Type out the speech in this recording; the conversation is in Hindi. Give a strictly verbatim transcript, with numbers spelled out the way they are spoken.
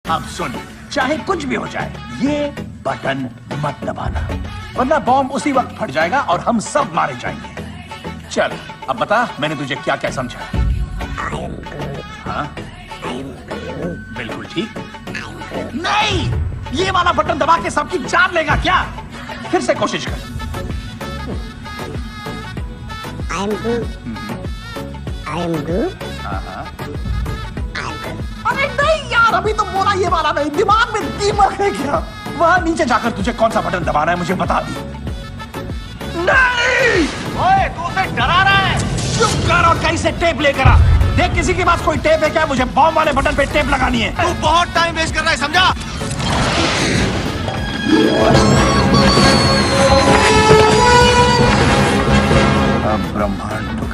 अब सुन, चाहे कुछ भी हो जाए, ये बटन मत दबाना, वरना बॉम्ब उसी वक्त फट जाएगा और हम सब मारे जाएंगे। चल, अब बता मैंने तुझे क्या क्या समझा। हाँ? बिल्कुल ठीक। नहीं, ये वाला बटन दबा के सबकी जान लेगा क्या? फिर से कोशिश कर। I am good. I am good. हाँ हाँ। अरे नहीं यार, अभी तो बोला ये वाला नहीं, दिमाग में दीमक है क्या? वहाँ नीचे जाकर तुझे कौन सा बटन दबाना है मुझे बता दी। नहीं! ओए, तू उसे डरा रहा है। चुप कर और कहीं से टेप लेकर आ। देख किसी के पास कोई टेप है क्या? मुझे बॉम्ब वाले बटन पे टेप लगानी है। तू बहुत टाइम वेस्ट कर रहा है, समझा? अब ब्रह्मांड